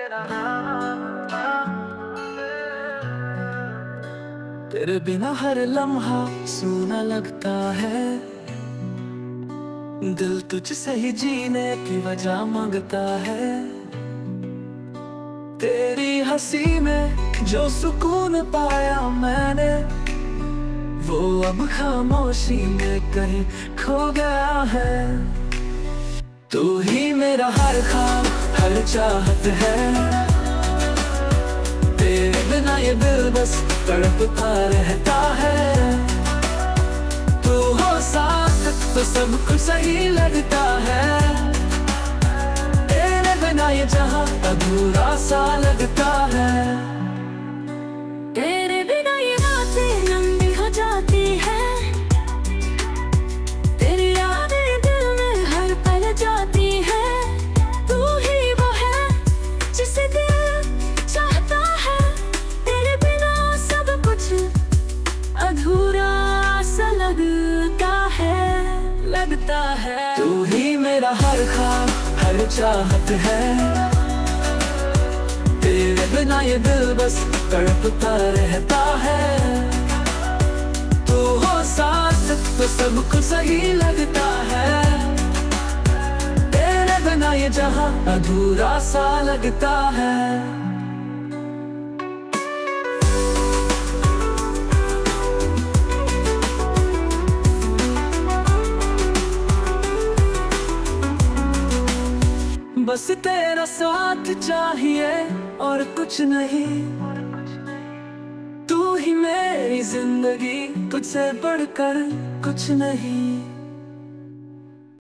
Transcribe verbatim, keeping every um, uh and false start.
तेरे बिना हर लम्हा सूना लगता है, दिल तुझसे ही जीने की वजह मांगता है। तेरी हंसी में जो सुकून पाया मैंने, वो अब खामोशी में कहीं खो गया है। तू ही मेरा हर ख्वाब हर चाहत है, तेरे बिना ये दिल बस तड़पता रहता है। तू हो साथ तो सब कुछ सही लगता है, तेरे बिना ये जहां अधूरा सा लगता है। तेरे बिना ये रातें लंबी हो जाती है, तेरी यादें दिल में हर पल जाती है। तू ही वो है जिसे दिल चाहता है, तेरे बिना सब कुछ अधूरा सा लगता है लगता है। तू ही मेरा हर ख्वाब हर चाहत है, तेरे बिना ये दिल बस तड़पता रहता है। तू हो साथ तो सब कुछ सही लगता है, तेरे बिना ये जहां अधूरा सा लगता है। बस तेरा साथ चाहिए और कुछ नहीं, तू ही मेरी जिंदगी, तुझसे बढ़कर कुछ नहीं।